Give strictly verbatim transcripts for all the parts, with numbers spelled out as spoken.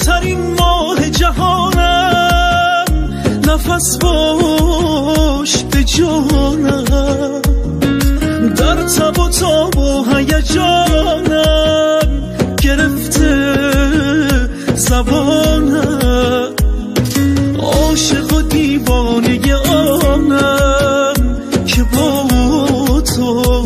ترین ماه جهانم، نفس باش به جانم، در تب و تاب و هیجانم گرفته زبانم، عاشق و دیوانه آنم که با تو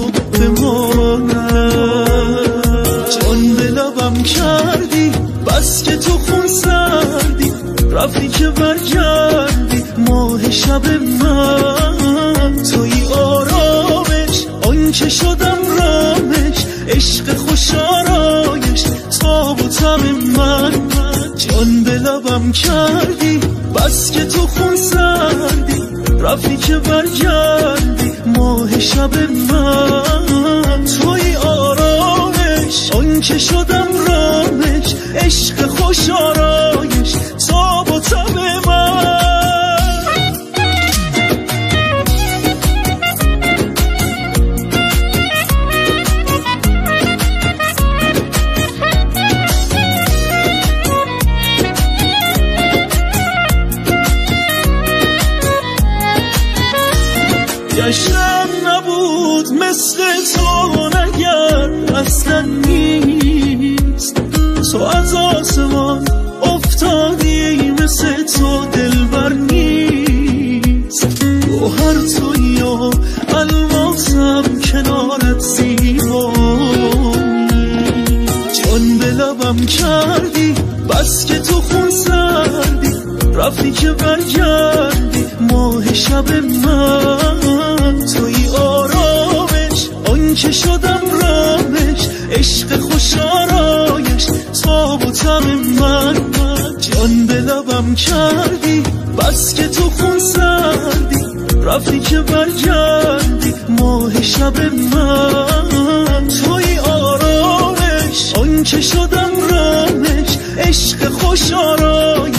بمانم. جان به لبم کردی بس که تو خون سردی، رفتی که برگردی ماه شب من، توی آرامش آن که شدم رامش، عشق خوش آرایش تاب و تب من. جان به لبم کردی بس که تو خون سردی، رفتی که برگردی ماه شب من، توی آرامش آن که شدم رامش، عشق خوش آرایش تاب و تب من. گشتم نبود مثل تو نگر اصلا نیست، تو از آسمان افتادی مثل تو دلبر نیست، گوهر تویی و الماسم کنارت زیبایی. جان به لبم کردی بس که تو خون سردی، رفتی که برگردی ماه شب من، توی آرامش آن که شدم رامش، عشق خوش آرایش تاب و تب من. جان به لبم کردی بس که تو خون سردی، رفتی که برگردی ماه شب من، توی آرامش آن که شدم رامش، عشق خوش آرایش